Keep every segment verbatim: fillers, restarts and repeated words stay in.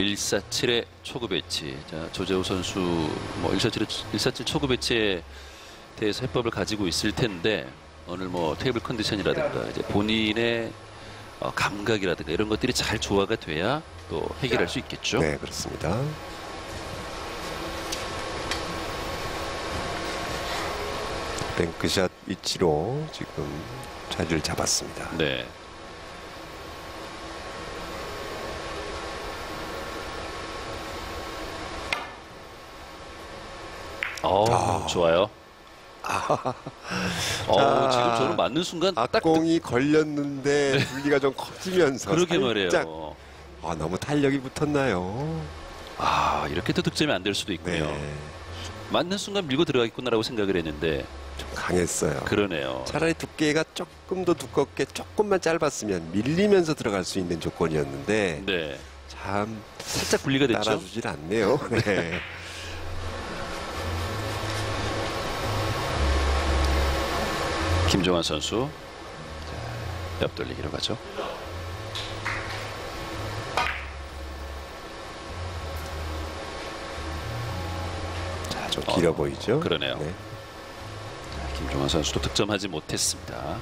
일사칠의 초구 배치. 자, 조재호 선수 뭐 일사칠, 일사칠 초구 배치에 대해서 해법을 가지고 있을 텐데 오늘 뭐 테이블 컨디션이라든가 이제 본인의 어, 감각이라든가 이런 것들이 잘 조화가 돼야 또 해결할 수 있겠죠. 네, 그렇습니다. 뱅크샷 위치로 지금 자리를 잡았습니다. 네. 어, 아. 좋아요. 어, 지금 저는 맞는 순간 딱 악공이 걸렸는데 분리가 좀 커지면서 그러게 살짝 말이에요. 아, 너무 탄력이 붙었나요? 아, 이렇게 또 득점이 안 될 수도 있군요. 네, 맞는 순간 밀고 들어가겠구나라고 생각을 했는데 좀 강했어요. 그러네요. 차라리 두께가 조금 더 두껍게 조금만 짧았으면 밀리면서 들어갈 수 있는 조건이었는데 네. 참 살짝 분리가 됐죠. 따라주질 않네요. 네. 김종환 선수 자, 옆 돌리기로 가죠. 자, 좀 길어 어, 보이죠? 그러네요. 네. 자, 김종환 선수도 득점하지 못했습니다.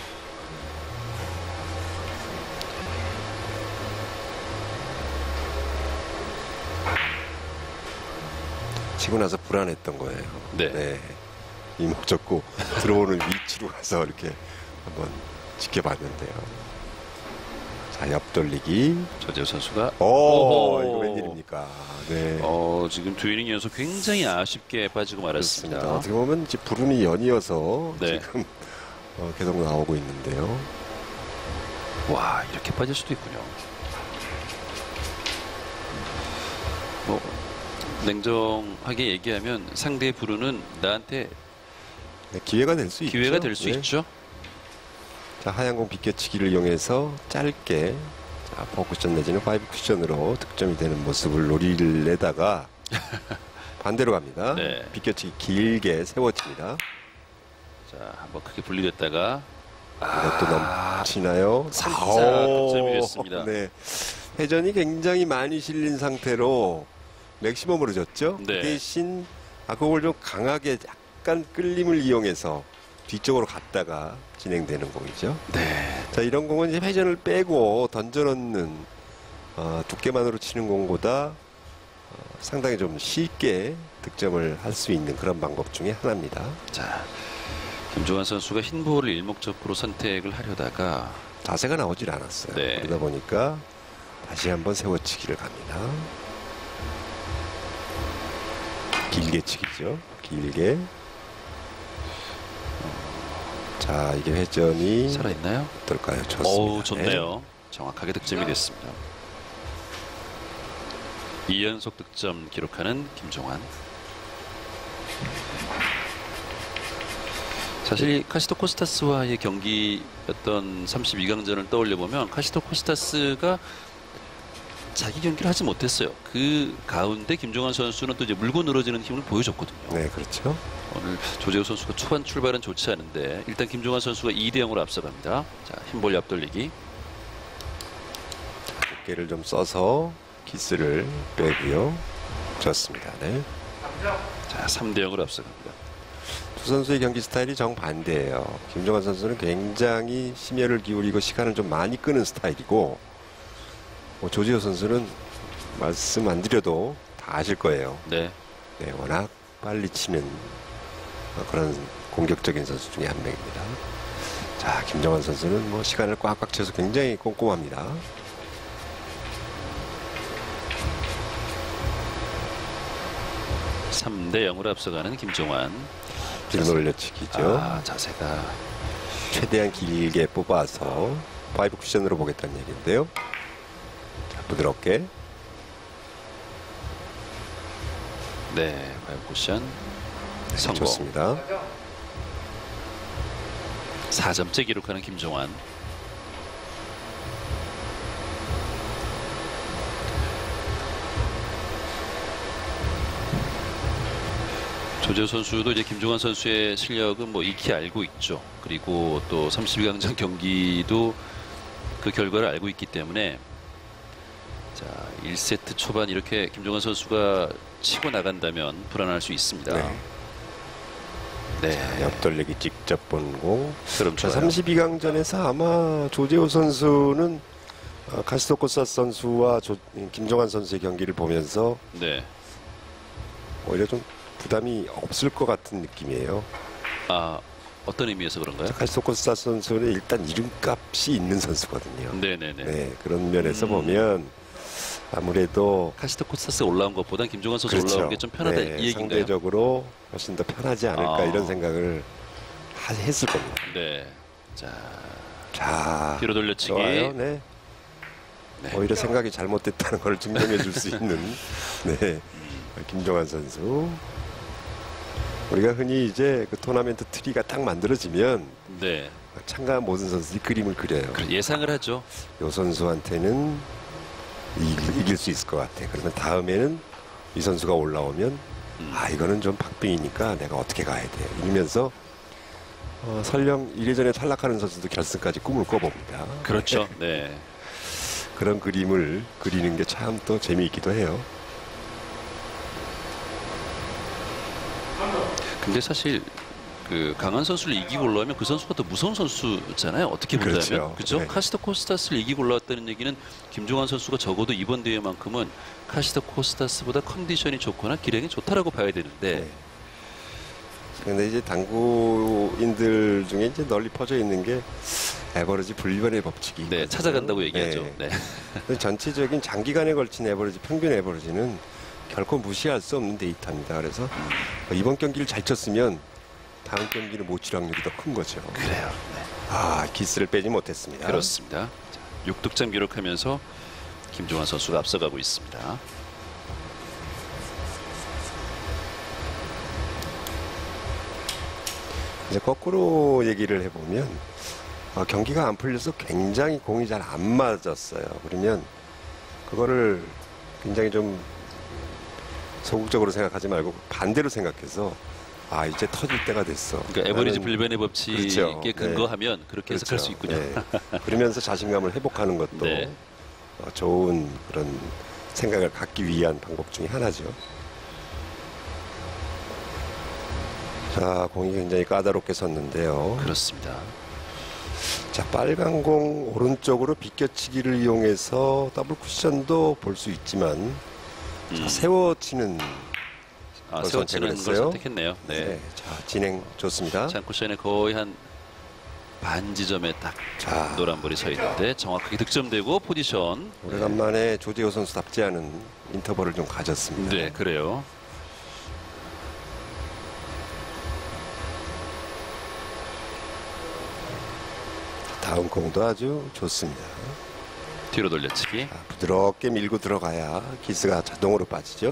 치고 나서 불안했던 거예요. 네. 이목 접고 들어오는 위치로 가서 이렇게 한번 지켜봤는데요. 자, 옆 돌리기. 조재호 선수가 오, 오호. 이거 웬일입니까? 네. 어, 지금 두 이닝 연속 굉장히 아쉽게 빠지고 그렇습니다. 말았습니다. 어떻게 보면 이제 불운이 연이어서 네. 지금 어, 계속 나오고 있는데요. 와, 이렇게 빠질 수도 있군요. 뭐 냉정하게 얘기하면 상대의 불운은 나한테 네, 기회가 될 수 있죠. 기회가 될 수 네. 있죠. 자, 하얀 공 비껴치기를 이용해서 짧게 자, 포 쿠션 내지는 파이브 쿠션으로 득점이 되는 모습을 노리를 내다가 반대로 갑니다. 네. 비껴치기 길게 세워집니다. 자, 한번 크게 분리됐다가 이것도 넘치나요? 살짝 아오, 득점이 됐습니다. 네. 회전이 굉장히 많이 실린 상태로 맥시멈으로 졌죠. 네. 그 대신 아, 그걸 좀 강하게 약간 끌림을 이용해서 뒤쪽으로 갔다가 진행되는 공이죠. 네. 자, 이런 공은 이제 회전을 빼고 던져놓는 어, 두께만으로 치는 공보다 어, 상당히 좀 쉽게 득점을 할 수 있는 그런 방법 중에 하나입니다. 자, 김종환 선수가 흰 볼을 일목적으로 선택을 하려다가 자세가 나오질 않았어요. 네. 그러다 보니까 다시 한번 세워치기를 갑니다. 길게 치기죠. 길게. 자, 이게 회전이 살아있나요? 어떨까요? 좋습니다. 어우, 좋네요. 정확하게 득점이 됐습니다. 이 연속 득점 기록하는 김종환. 사실 카시토 코스타스와의 경기였던 삼십이 강전을 떠올려 보면 카시토 코스타스가 자기 경기를 하지 못했어요. 그 가운데 김종환 선수는 또 이제 물고 늘어지는 힘을 보여줬거든요. 네, 그렇죠. 오늘 조재호 선수가 초반 출발은 좋지 않은데 일단 김종환 선수가 이 대 영으로 앞서갑니다. 자, 흰볼 옆돌리기. 어깨를 좀 써서 키스를 빼고요. 좋습니다. 네. 자, 삼 대 영으로 앞서갑니다. 두 선수의 경기 스타일이 정반대예요. 김종환 선수는 굉장히 심혈을 기울이고 시간을 좀 많이 끄는 스타일이고 뭐 조지호 선수는 말씀 안 드려도 다 아실 거예요. 네. 네, 워낙 빨리 치는 그런 공격적인 선수 중에 한 명입니다. 자, 김종환 선수는 뭐 시간을 꽉꽉 채워서 굉장히 꼼꼼합니다. 삼 대 영으로 앞서가는 김종환. 빗놀려치기죠. 아, 자세가 최대한 길게 뽑아서 파이브 쿠션으로 보겠다는 얘기인데요. 자, 부드럽게. 네, 파이브 쿠션 성공. 좋습니다. 사 점째 기록하는 김종환. 조재호 선수도 이제 김종환 선수의 실력은 뭐 익히 알고 있죠. 그리고 또 삼십이 강전 경기도 그 결과를 알고 있기 때문에 자, 일 세트 초반 이렇게 김종환 선수가 치고 나간다면 불안할 수 있습니다. 네. 네. 옆돌리기 직접 본 공. 그럼 좋아요. 삼십이 강전에서 아마 조재호 선수는 어, 카시토코사스 선수와 조, 김종환 선수의 경기를 보면서 네. 오히려 좀 부담이 없을 것 같은 느낌이에요. 아, 어떤 의미에서 그런가요? 카시토코사스 선수는 일단 이름값이 있는 선수거든요. 네네네. 네, 그런 면에서 음. 보면 아무래도 카시토 코스타스 올라온 것보다 김종환 선수 그렇죠. 올라오는 게 좀 편하다 네, 이 얘기인가요? 상대적으로 훨씬 더 편하지 않을까 아. 이런 생각을 하, 했을 겁니다. 네. 자, 자, 뒤로 돌려치기. 좋아요. 네. 네. 오히려 생각이 잘못됐다는 걸 증명해 줄 수 있는 네, 김종환 선수. 우리가 흔히 이제 그 토너먼트 트리가 딱 만들어지면 네. 참가한 모든 선수들이 그림을 그려요. 그래, 예상을 하죠. 이 선수한테는 이길, 이길 수 있을 것 같아. 그러면 다음에는 이 선수가 올라오면 음. 아 이거는 좀 박빙이니까 내가 어떻게 가야 돼. 이러면서 어, 설령 이래전에 탈락하는 선수도 결승까지 꿈을 꿔봅니다. 그렇죠. 네. 그런 그림을 그리는 게 참 또 재미있기도 해요. 근데 사실 그 강한 선수를 이기고 올라오면 그 선수가 더 무서운 선수잖아요. 어떻게 본다면. 그렇죠. 그죠? 네. 카시토 코스타스를 이기고 올라왔다는 얘기는 김종환 선수가 적어도 이번 대회만큼은 카시토 코스타스보다 컨디션이 좋거나 기량이 좋다라고 봐야 되는데 네. 근데 이제 당구인들 중에 이제 널리 퍼져 있는 게 에버리지 불변의 법칙이. 네, 찾아간다고 얘기하죠. 네. 네. 근데 전체적인 장기간에 걸친 에버리지, 평균 에버리지는 결코 무시할 수 없는 데이터입니다. 그래서 이번 경기를 잘 쳤으면 다음 경기를 못 칠 확률이 더 큰 거죠. 그래요. 네. 아, 기스를 빼지 못했습니다. 그렇습니다. 자, 육 득점 기록하면서 김종환 선수가 앞서가고 있습니다. 이제 거꾸로 얘기를 해보면 어, 경기가 안 풀려서 굉장히 공이 잘 안 맞았어요. 그러면 그거를 굉장히 좀 소극적으로 생각하지 말고 반대로 생각해서 아 이제 터질 때가 됐어. 그러니까 에버리지 나는- 불변의 법칙에 그렇죠. 근거하면 그렇게 해석할 그렇죠. 수 있군요. 네. 그러면서 자신감을 회복하는 것도 네. 어, 좋은 그런 생각을 갖기 위한 방법 중에 하나죠. 자, 공이 굉장히 까다롭게 섰는데요. 그렇습니다. 자, 빨간 공 오른쪽으로 비껴치기를 이용해서 더블 쿠션도 볼 수 있지만 자, 음. 세워치는 아, 그걸 세워치는 걸 선택을 했어요. 선택했네요. 네. 네. 자, 진행 좋습니다. 찬쿠션에 거의 한 반 지점에 딱 자. 노란볼이 서 있는데 정확하게 득점되고 포지션. 오래간만에 조재호 선수답지 않은 인터벌을 좀 가졌습니다. 네, 그래요. 다음 공도 아주 좋습니다. 뒤로 돌려치기. 자, 부드럽게 밀고 들어가야 기스가 자동으로 빠지죠.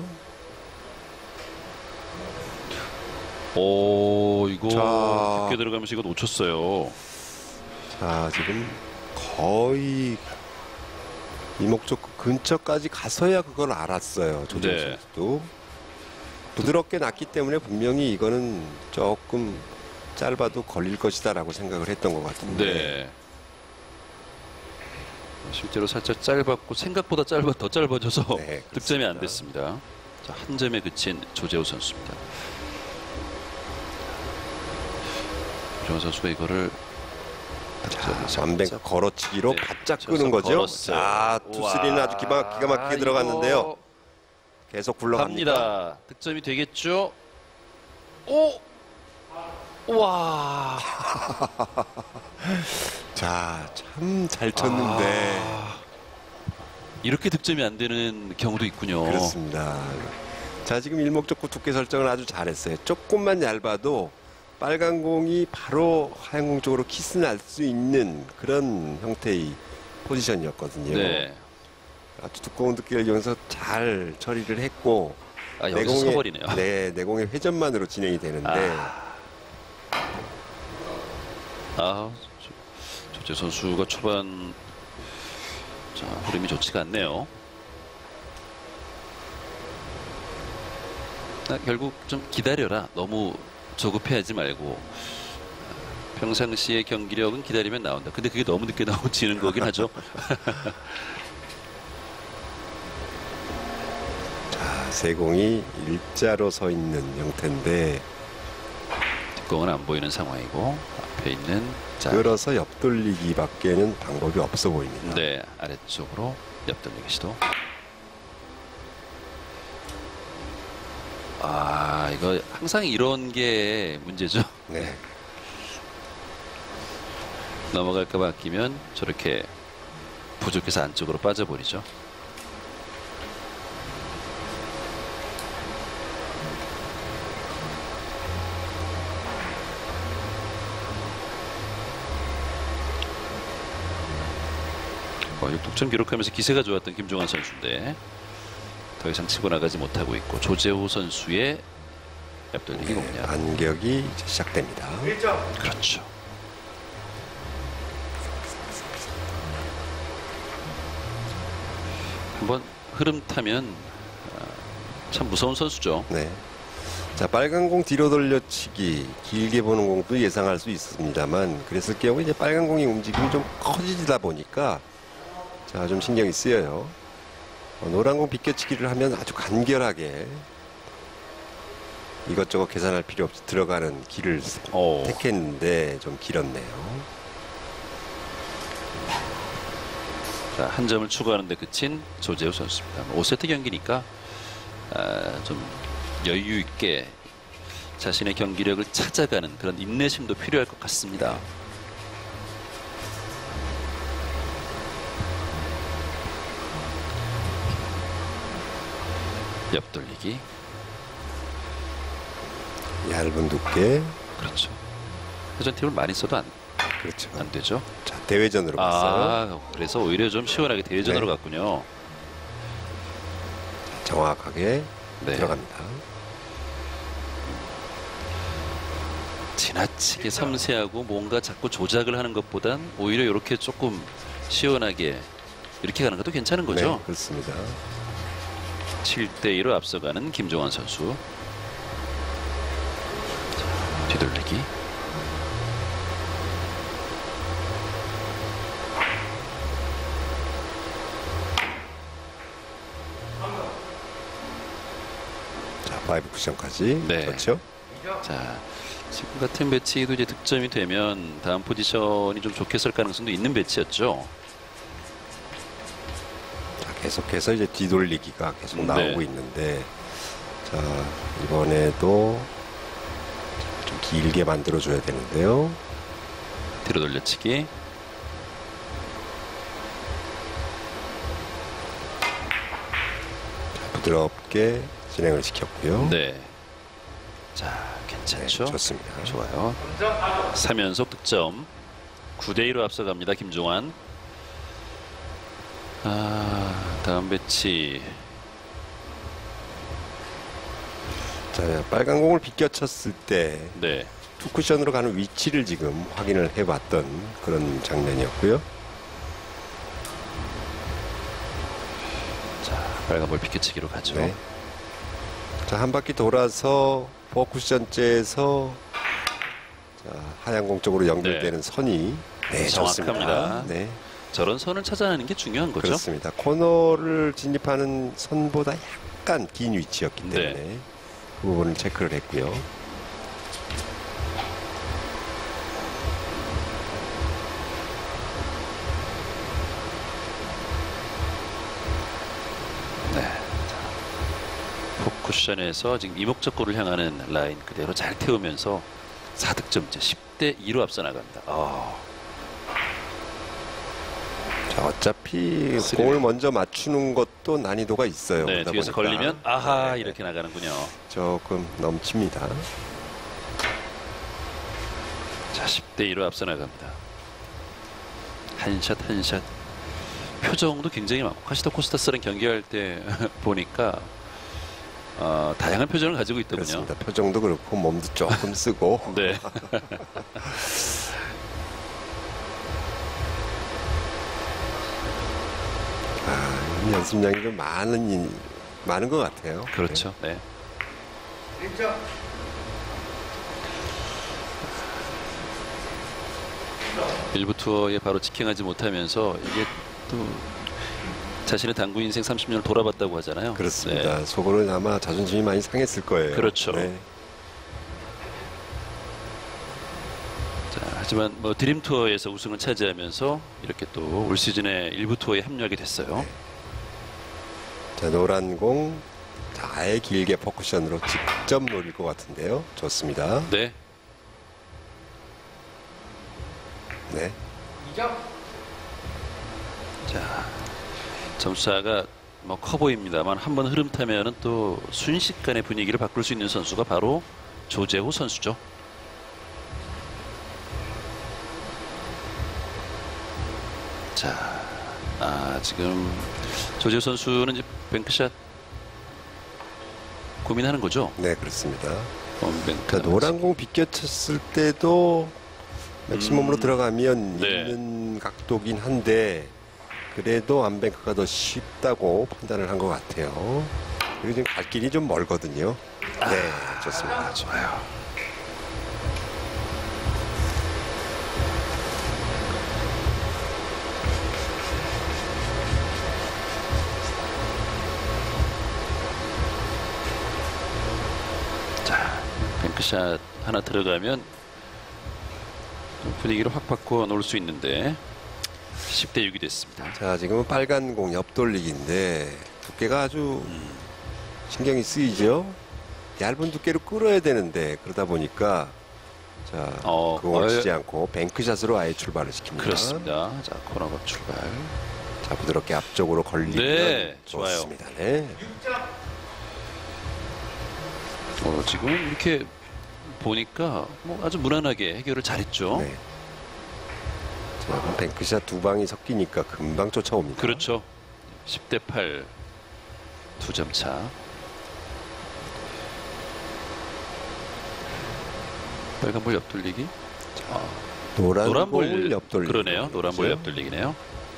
오, 이거 자. 깊게 들어가면서 이거 놓쳤어요. 자, 지금 거의 이목적 근처까지 가서야 그걸 알았어요. 조재호 네. 선수도. 부드럽게 났기 때문에 분명히 이거는 조금 짧아도 걸릴 것이다라고 생각을 했던 것 같은데. 네. 실제로 살짝 짧았고 생각보다 짧아 더 짧아져서 네, 득점이 안 그렇습니다. 됐습니다. 자, 한 점에 그친 조재호 선수입니다. 조재호 선수가 이거를 자, 완벽 걸어치기로 네, 바짝 쳐서 끄는 거죠. 걸었어요. 자, 투쓰리는 아주 기가, 기가 막히게 이거 들어갔는데요. 계속 굴러갑니다. 갑니다. 득점이 되겠죠? 오! 와! 자, 참 잘 쳤는데. 아, 이렇게 득점이 안 되는 경우도 있군요. 그렇습니다. 자, 지금 일목적구 두께 설정을 아주 잘했어요. 조금만 얇아도 빨간 공이 바로 하얀 공 쪽으로 키스 날 수 있는 그런 형태의 포지션이었거든요. 네. 아주 두꺼운 두께를 이용해서 잘 처리를 했고 아, 여기서 내공의- 서버리네요. 네, 내공의 회전만으로 진행이 되는데 아, 아 조- 조재 선수가 초반 자, 흐름이 좋지가 않네요. 아, 결국 좀 기다려라. 너무 조급해하지 말고 평상시의 경기력은 기다리면 나온다. 근데 그게 너무 늦게 나오면 지는 거긴 하죠. 세 공이 일자로 서 있는 형태인데 뒷공은 안 보이는 상황이고 앞에 있는 자, 끌어서 옆돌리기밖에는 방법이 없어 보입니다. 네, 아래쪽으로 옆돌리기 시도. 아, 이거 항상 이런 게 문제죠. 네. 넘어갈까봐 아끼면 저렇게 부족해서 안쪽으로 빠져버리죠. 어, 육 득점 기록하면서 기세가 좋았던 김종환 선수인데 더 이상 치고 나가지 못하고 있고 조재호 선수의 옆돌리기 네, 공략. 반격이 이제 시작됩니다. 그렇죠. 한번 흐름 타면 참 무서운 선수죠. 네. 자, 빨간 공 뒤로 돌려치기 길게 보는 공도 예상할 수 있습니다만 그랬을 경우 이제 빨간 공의 움직임이 좀 커지다 보니까 자, 좀 신경이 쓰여요. 어, 노란 공 비껴치기를 하면 아주 간결하게 이것저것 계산할 필요 없이 들어가는 길을 오. 택했는데 좀 길었네요. 자, 한 점을 추가하는데 그친 조재호 선수입니다. 오 세트 경기니까 아, 좀 여유 있게 자신의 경기력을 찾아가는 그런 인내심도 필요할 것 같습니다. 옆돌리기. 얇은 두께. 그렇죠. 회전 팁을 많이 써도 안, 그렇죠. 안 되죠. 자, 대회전으로 갔어요. 아, 그래서 오히려 좀 시원하게 대회전으로 네. 갔군요. 정확하게 네. 들어갑니다. 지나치게 섬세하고 뭔가 자꾸 조작을 하는 것보단 오히려 이렇게 조금 시원하게 이렇게 가는 것도 괜찮은 거죠. 네, 그렇습니다. 칠 대 이로 앞서가는 김종환 선수. 자, 뒤돌리기. 자, 파이브 쿠션까지. 네. 그렇죠. 자, 지금 같은 배치도 이제 득점이 되면 다음 포지션이 좀 좋게 설 가능성도 있는 배치였죠. 자, 계속해서 이제 뒤돌리기가 계속 나오고 네. 있는데 자, 이번에도 좀 길게 만들어 줘야 되는데요. 뒤로 돌려치기. 자, 부드럽게 진행을 시켰고요. 네. 자, 괜찮죠? 네, 좋습니다. 좋아요. 삼 연속 득점. 구 대 이로 앞서갑니다. 김종환. 아, 다음 배치. 자, 빨간 공을 비껴쳤을 때 네. 투 쿠션으로 가는 위치를 지금 확인을 해봤던 그런 장면이었고요. 자, 빨간 볼 비켜치기로 가죠. 네. 자, 한 바퀴 돌아서 사 쿠션째에서 자, 하얀 공 쪽으로 연결되는 네. 선이 네, 정확합니다. 좋습니다. 네, 저런 선을 찾아내는 게 중요한 거죠. 그렇습니다. 코너를 진입하는 선보다 약간 긴 위치였기 때문에 네. 그 부분을 체크를 했고요. 네. 포쿠션에서 지금 이목적구를 향하는 라인 그대로 잘 태우면서 사 득점째 십 대 이로 앞서 나갑니다. 아, 자, 어차피 스릴. 공을 먼저 맞추는 것도 난이도가 있어요. 네, 그러다 뒤에서 보니까. 걸리면 아하 네, 이렇게 나가는군요. 조금 넘칩니다. 자, 십 대 이로 앞서 나갑니다. 한 샷 한 샷 표정도 굉장히 많고 카시토 코스타스랑 경기할 때 보니까 어, 다양한 표정을 가지고 있더군요. 그렇습니다. 표정도 그렇고 몸도 조금 쓰고. 네. 아, 연습량이 좀 많은 인- 많은 것 같아요. 그렇죠. 네. 일부 투어에 바로 직행하지 못하면서 이게 또 자신의 당구 인생 삼십 년을 돌아봤다고 하잖아요. 그렇습니다. 네. 속으로는 아마 자존심이 많이 상했을 거예요. 그렇죠. 네. 자, 하지만 뭐 드림 투어에서 우승을 차지하면서 이렇게 또 올 시즌에 일부 투어에 합류하게 됐어요. 네. 자, 노란 공. 자, 아예 길게 퍼쿠션으로 직접 노릴 것 같은데요. 좋습니다. 네. 네. 자, 점수차가 뭐 커 보입니다만 한번 흐름 타면은 또 순식간에 분위기를 바꿀 수 있는 선수가 바로 조재호 선수죠. 자, 아 지금 조재호 선수는 이제 뱅크샷 고민하는 거죠. 네, 그렇습니다. 원뱅크. 자, 노란 공 비껴쳤을 때도 맥시멈으로 음. 들어가면 네. 있는 각도긴 한데 그래도 암뱅크가 더 쉽다고 판단을 한 것 같아요. 그리고 지금 갈 길이 좀 멀거든요. 네, 좋습니다. 좋아요. 자, 뱅크샷 하나 들어가면 좀 분위기를 확 바꿔 놓을 수 있는데 십 대 육이 됐습니다. 자, 지금은 빨간 공 옆돌리기인데 두께가 아주 신경이 쓰이죠. 얇은 두께로 끌어야 되는데 그러다 보니까 자, 어, 그걸 어, 치지 않고 뱅크샷으로 아예 출발을 시킵니다. 그렇습니다. 자, 코너각 출발. 자, 부드럽게 앞쪽으로 걸리면 네, 좋아요. 좋습니다. 네. 어, 지금 이렇게 보니까 뭐 아주 무난하게 해결을 잘했죠. 네. 자, 그럼 뱅크샷 두 방이 섞이니까 금방 쫓아옵니다. 그렇죠. 십 대 팔 두 점 차. 빨간볼 옆돌리기. 아, 노란, 노란볼 볼 옆돌리기. 그러네요. 노란볼 그렇죠? 옆돌리기네요.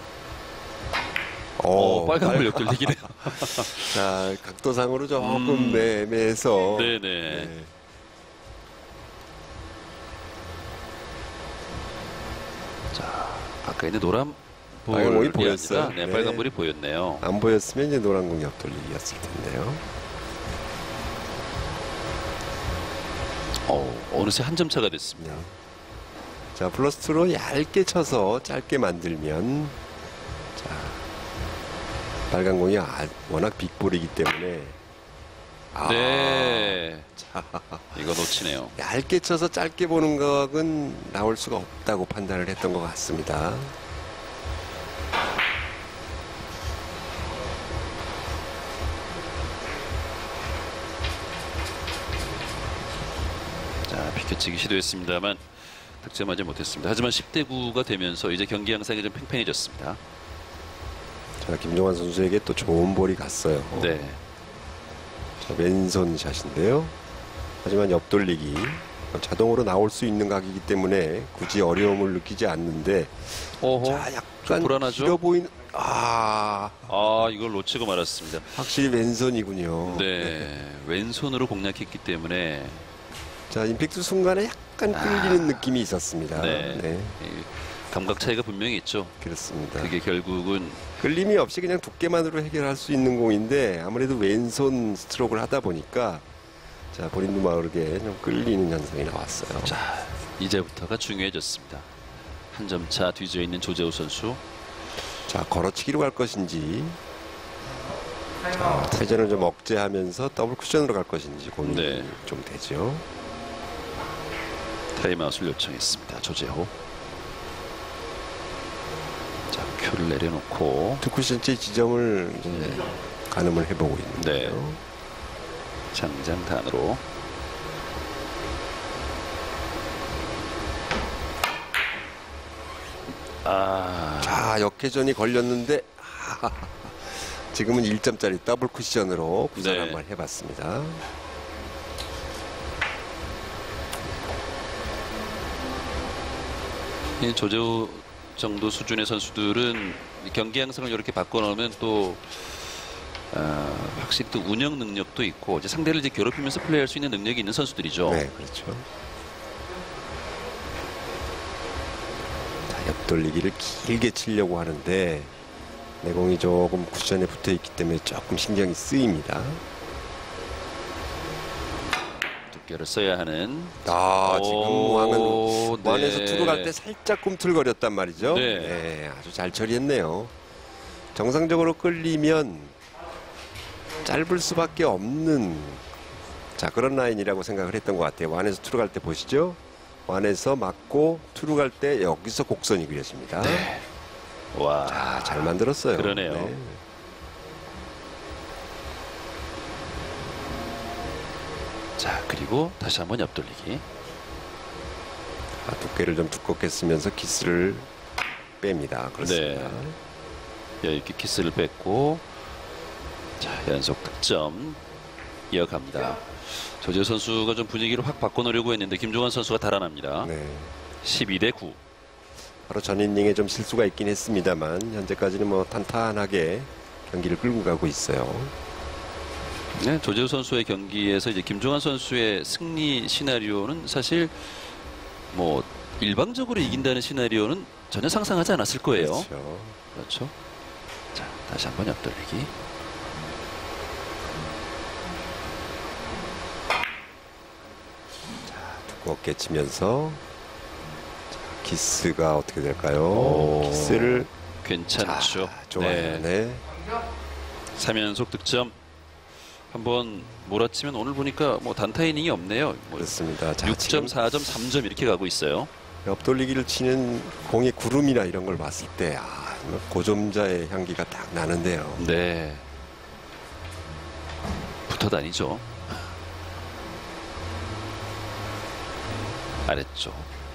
어, 어, 빨간볼 빨간- 옆돌리기네요. 자, 각도상으로 조금 음. 애매해서. 네네. 네. 자, 아까 있는 노란 빨간 볼이 볼이 보였어요. 아니라, 네, 네. 빨간 볼이 보였네요. 안 보였으면 이제 노란 공 옆돌리기였을 텐데요. 어, 어느새 한 점 차가 됐습니다. 네. 자, 플러스투로 얇게 쳐서 짧게 만들면 자, 빨간 공이 아, 워낙 빅볼이기 때문에 아, 네. 이거 놓치네요. 얇게 쳐서 짧게 보는 각은 나올 수가 없다고 판단을 했던 것 같습니다. 자, 비켜치기 시도했습니다만 득점하지 못했습니다. 하지만 십 대 구가 되면서 이제 경기 양상이 좀 팽팽해졌습니다. 자, 김종환 선수에게 또 좋은 볼이 갔어요. 네. 자, 왼손 샷인데요. 하지만 옆돌리기 자동으로 나올 수 있는 각이기 때문에 굳이 어려움을 느끼지 않는데 어허. 자, 좀 약간 불안하죠? 길어 보이는 아 아, 이걸 놓치고 말았습니다. 확실히 왼손이군요. 네. 왼손으로 공략했기 때문에 자, 임팩트 순간에 약간 끌리는 느낌이 있었습니다. 아. 네. 네, 이 감각 차이가 분명히 있죠. 그렇습니다. 그게 결국은 끌림이 없이 그냥 두께만으로 해결할 수 있는 공인데 아무래도 왼손 스트로크를 하다 보니까 자, 본인도 모르게 좀 끌리는 현상이 나왔어요. 자, 이제부터가 중요해졌습니다. 한 점 차 뒤져 있는 조재호 선수. 자, 걸어치기로 갈 것인지 자, 회전을 좀 억제하면서 더블 쿠션으로 갈 것인지 고민이 네. 좀 되죠. 타임아웃을 요청했습니다. 조재호. 자, 큐를 내려놓고 두 쿠션째 지점을 이제 가늠을 해보고 있는데요. 네. 장장단으로. 아, 자, 역회전이 걸렸는데 아, 지금은 일 점짜리 더블 쿠션으로 구상 네. 한번 해봤습니다. 이 조재호 정도 수준의 선수들은 경기 양상을 이렇게 바꿔놓으면 또 어, 확실히 또 운영 능력도 있고 이제 상대를 이제 괴롭히면서 플레이할 수 있는 능력이 있는 선수들이죠. 네, 그렇죠. 자, 옆돌리기를 길게 치려고 하는데 내공이 조금 쿠션에 붙어 있기 때문에 조금 신경이 쓰입니다. 두께를 써야 하는. 아, 지금 왕은 네. 원에서 투로 갈 때 살짝 꿈틀거렸단 말이죠. 네. 네, 아주 잘 처리했네요. 정상적으로 끌리면 짧을 수밖에 없는 자 그런 라인이라고 생각을 했던 것 같아요. 원에서 투로 갈 때 보시죠. 원에서 맞고 투로 갈 때 여기서 곡선이 그려집니다. 네. 와, 자, 잘 만들었어요. 그러네요. 네. 자, 그리고 다시 한번 옆돌리기. 아, 두께를 좀 두껍게 쓰면서 키스를 뺍니다. 그렇습니다. 네. 여기 키스를 뺐고, 자, 연속 득점 이어갑니다. 조재호 선수가 좀 분위기를 확 바꿔놓으려고 했는데 김종환 선수가 달아납니다. 네. 십이 대 구. 바로 전 이닝에 좀 실수가 있긴 했습니다만 현재까지는 뭐 탄탄하게 경기를 끌고 가고 있어요. 네, 조재호 선수의 경기에서 이제 김종환 선수의 승리 시나리오는 사실 뭐 일방적으로 이긴다는 시나리오는 전혀 상상하지 않았을 거예요. 그렇죠. 그렇죠. 자, 다시 한번 옆돌리기. 두껍게 치면서 자, 키스가 어떻게 될까요? 오, 키스를 괜찮죠. 자, 좋아요. 네. 네. 삼 연속 득점. 한번 몰아치면 오늘 보니까 뭐 단타 이닝이 없네요. 뭐 그렇습니다. 자, 육 점, 사 점, 삼 점 이렇게 가고 있어요. 옆돌리기를 치는 공의 구름이나 이런 걸 봤을 때 아, 고점자의 향기가 딱 나는데요. 네. 붙어 다니죠. 아래쪽.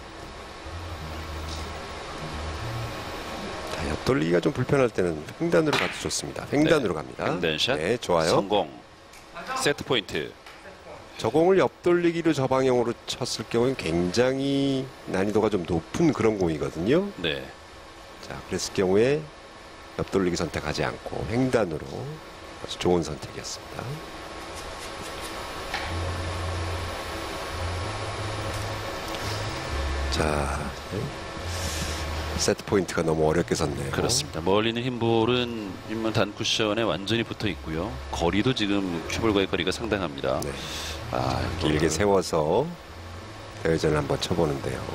자, 옆돌리기가 좀 불편할 때는 횡단으로 가도 좋습니다. 횡단으로 네. 갑니다. 횡단샷. 네, 좋아요. 성공. 세트 포인트. 저 공을 옆돌리기로 저 방향으로 쳤을 경우엔 굉장히 난이도가 좀 높은 그런 공이거든요. 네. 자, 그랬을 경우에 옆돌리기 선택하지 않고 횡단으로 아주 좋은 선택이었습니다. 자, 네. 세트 포인트가 너무 어렵게 섰네요. 그렇습니다. 멀리 있는 흰볼은 흰문 단 쿠션에 완전히 붙어 있고요. 거리도 지금 큐볼과의 거리가 상당합니다. 네. 아, 길게 세워서 대회전을 한번 쳐보는데요.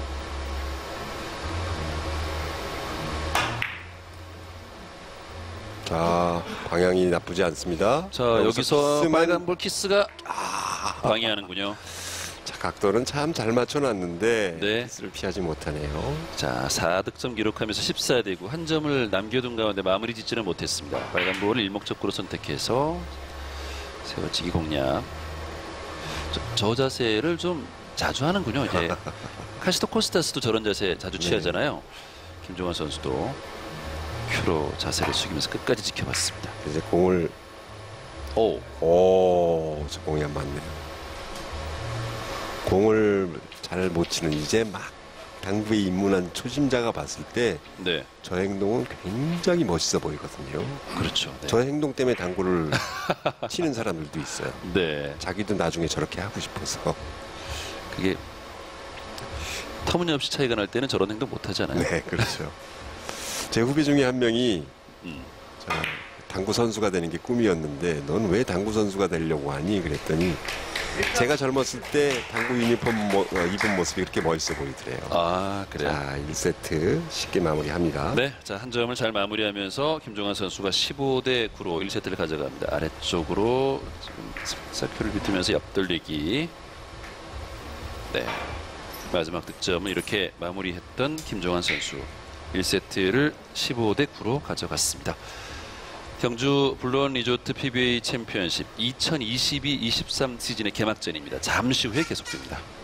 자, 방향이 나쁘지 않습니다. 자, 여기서 키스만- 빨간볼 키스가 아, 방해하는군요. 자, 각도는 참 잘 맞춰놨는데 네. 키스를 피하지 못하네요. 자, 사 득점 기록하면서 십사 대 구 한 점을 남겨둔 가운데 마무리 짓지는 못했습니다. 빨간볼을 일목적구로 선택해서 세워치기 공략. 저, 저 자세를 좀 자주 하는군요. 이제 카시토 코스타스도 저런 자세 자주 네. 취하잖아요. 김종환 선수도 큐로 자세를 숙이면서 끝까지 지켜봤습니다. 이제 공을 오, 오, 저 공이 안 맞네요. 공을 잘 못 치는 이제 막 당구에 입문한 초심자가 봤을 때 저 네, 행동은 굉장히 멋있어 보이거든요. 그렇죠. 네. 저 행동 때문에 당구를 치는 사람들도 있어요. 네, 자기도 나중에 저렇게 하고 싶어서. 그게 터무니없이 차이가 날 때는 저런 행동 못 하잖아요. 네, 그렇죠. 제 후배 중에 한 명이 음. 저 당구 선수가 되는 게 꿈이었는데 넌 왜 당구 선수가 되려고 하니? 그랬더니 제가 젊었을 때 당구 유니폼 모, 어, 입은 모습이 그렇게 멋있어 보이더래요. 아, 그래요. 자, 일 세트 쉽게 마무리합니다. 네, 자, 한 점을 잘 마무리하면서 김종환 선수가 십오 대 구로 일 세트를 가져갑니다. 아래쪽으로 지금 사큐를 비트면서 옆돌리기. 네, 마지막 득점을 이렇게 마무리했던 김종환 선수. 일 세트를 십오 대 구로 가져갔습니다. 경주 블루원 리조트 피비에이 챔피언십 이천이십이 이십삼 시즌의 개막전입니다. 잠시 후에 계속됩니다.